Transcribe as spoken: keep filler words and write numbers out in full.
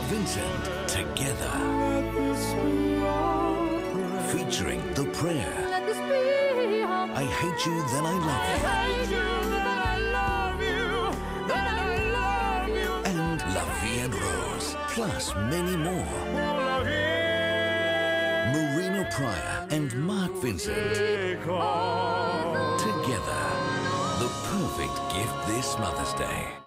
Vincent, Together. Featuring The Prayer, I Hate You, Then I Love You, and La Vie en Rose, plus many more. Marina Prior and Mark Vincent, Together. The perfect gift this Mother's Day.